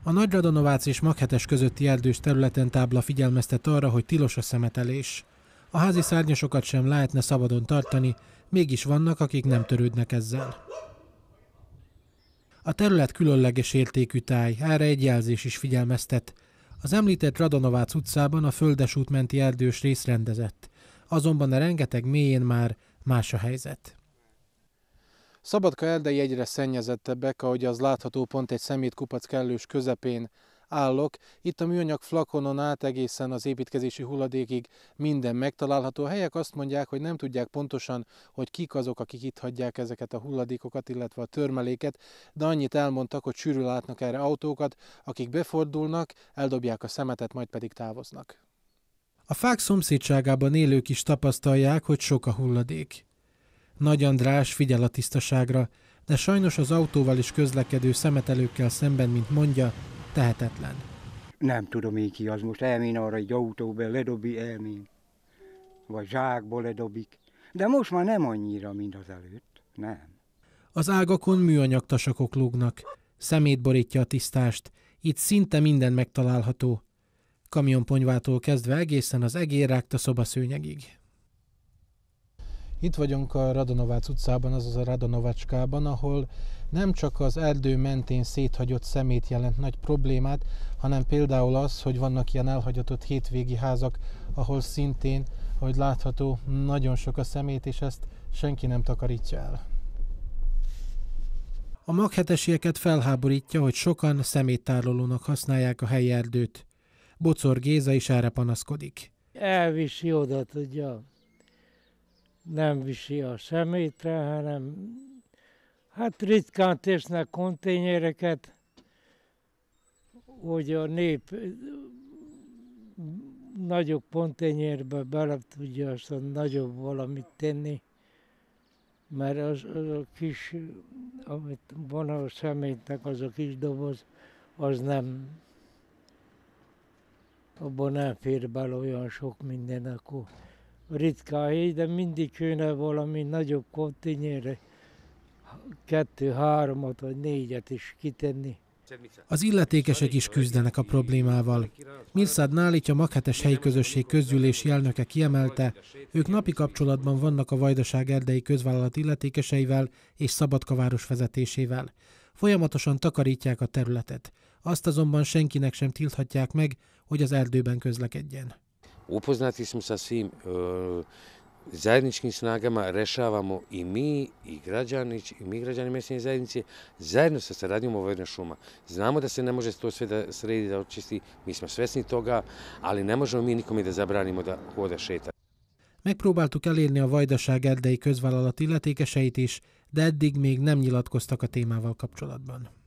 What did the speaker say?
A Nagy-Radonovác és Maghetes közötti erdős területen tábla figyelmeztet arra, hogy tilos a szemetelés. A házi szárnyasokat sem lehetne szabadon tartani, mégis vannak, akik nem törődnek ezzel. A terület különleges értékű táj, erre egy jelzés is figyelmeztet. Az említett Radonovác utcában a Földesút menti erdős rész rendezett. Azonban a rengeteg mélyén már más a helyzet. Szabadka erdei egyre szennyezettebbek, ahogy az látható, pont egy szemétkupac kellős közepén állok. Itt a műanyag flakonon át egészen az építkezési hulladékig minden megtalálható. A helyek azt mondják, hogy nem tudják pontosan, hogy kik azok, akik itt hagyják ezeket a hulladékokat, illetve a törmeléket, de annyit elmondtak, hogy sűrűn látnak erre autókat, akik befordulnak, eldobják a szemetet, majd pedig távoznak. A fák szomszédságában élők is tapasztalják, hogy sok a hulladék. Nagy András figyel a tisztaságra, de sajnos az autóval is közlekedő szemetelőkkel szemben, mint mondja, tehetetlen. Nem tudom én ki az, most elmén arra egy autóba, ledobi, elmén. Vagy zsákból ledobik. De most már nem annyira, mint az előtt. Nem. Az ágakon műanyag tasakok lógnak. Szemét borítja a tisztást. Itt szinte minden megtalálható. Kamionponyvától kezdve egészen az egérrákta szobaszőnyegig. Itt vagyunk a Radonovác utcában, azaz a Radonovacskában, ahol nem csak az erdő mentén széthagyott szemét jelent nagy problémát, hanem például az, hogy vannak ilyen elhagyatott hétvégi házak, ahol szintén, ahogy látható, nagyon sok a szemét, és ezt senki nem takarítja el. A maghetesieket felháborítja, hogy sokan szeméttárolónak használják a helyi erdőt. Bocor Géza is erre panaszkodik. Elviszi oda, tudja. Nem viszi a szemétre, hanem hát ritkán tesznek konténereket, hogy a nép nagyobb konténerbe bele tudja azt a nagyobb valamit tenni, mert az a kis, amit van a szemétnek, az a kis doboz, az nem, abban nem fér bele olyan sok minden, akkor ritkán hely, de mindig kéne valami nagyobb konténerre 2, 3 vagy 4 is kitenni. Az illetékesek is küzdenek a problémával. Milszád Nálit, a Maghetes helyi közösség közgyűlési elnöke kiemelte, ők napi kapcsolatban vannak a Vajdaság erdei közvállalat illetékeseivel és Szabadka város vezetésével. Folyamatosan takarítják a területet. Azt azonban senkinek sem tilthatják meg, hogy az erdőben közlekedjen. Upoznati smo sa svim zajedničkim snagama, rešavamo i mi građani mesne zajednice, zajedno sa saradnjom Vojvodina šuma. Znamo da se ne može to sve da sredi, da očisti, mi smo svesni toga, ali ne možemo mi nikome da zabranimo da hoda šeta. Megpróbáltuk elérni a Vajdaság erdei közvállalat illetékeseit is, de eddig még nem nyilatkoztak a témával kapcsolatban.